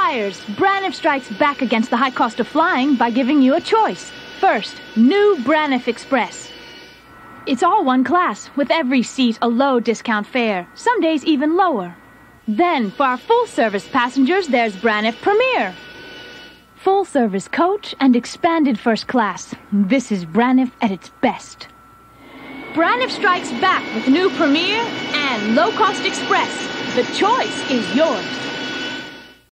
Flyers, Braniff strikes back against the high cost of flying by giving you a choice. First, new Braniff Express. It's all one class, with every seat a low discount fare, some days even lower. Then, for our full-service passengers, there's Braniff Premier. Full-service coach and expanded first class. This is Braniff at its best. Braniff strikes back with new Premier and low-cost Express. The choice is yours.